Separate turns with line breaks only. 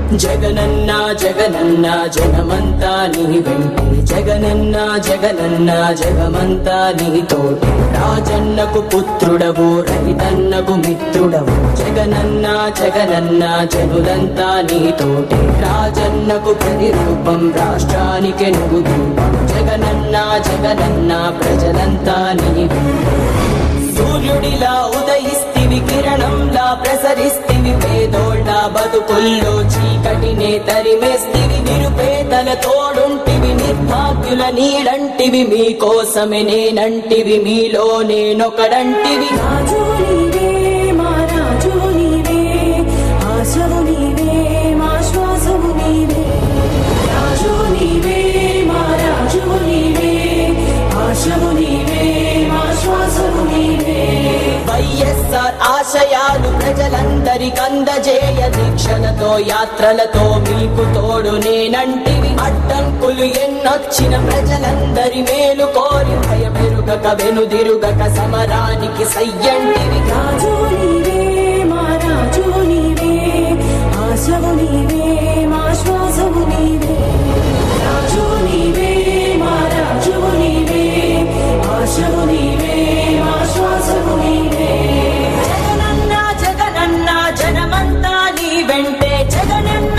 జగనన్న జగనన్న జనమంతా నీ వెంటే జగనన్న జగనన్న జగమంతా నీతోటి రాజన్నకు పుత్రుడవు రైతన్నకు మిత్రుడవు జగనన్న జగనన్న జనులంతా నీతోటి రాజన్నకు ప్రతిరూపం రాష్ట్రానికి నువ్వు రూపం జగనన్న జగనన్న ప్రజలంతా నీ వెంటే సూర్యుడిలా ఉదయిస్తివి కిరణంలా ప్రసరిస్తివి పేదోళ్ళ బతుకుల్లో చీకటినే తరిమేస్తివి నిరుపేదల తోడుంటివి నిర్భాగ్యుల నీడంటివి మీకోసమే నేనంటివి మీలో నేనొకడంటివి
రాజు నీవే మా రాజు నీవే ఆశవు నీవే మా శ్వాసవు నీవే రాజు నీవే మా రాజు నీవే ఆశవు నీవే మా శ్వాసవు నీవే
వైఎస్ఆర్ ఆశయాలు ప్రజలందరికందజేయ దీక్షలతో యాత్రలతో మీకు తోడు నేనంటివి అడ్డంకులు ఎన్నొచ్చిన ప్రజలందరి మేలు కోరి భయమెరుగక వెనుదిరుగక సమరానికి సయ్యంటివి
రాజు నీవే మా రాజు నీవే ఆశవు నీవే మా శ్వాసవు నీవే రాజు నీవే మా రాజు నీవే ఆశవు నీవే మా శ్వాసవు నీవే
జగనన్న జగనన్న జనమంతా నీ వెంటే జగనన్న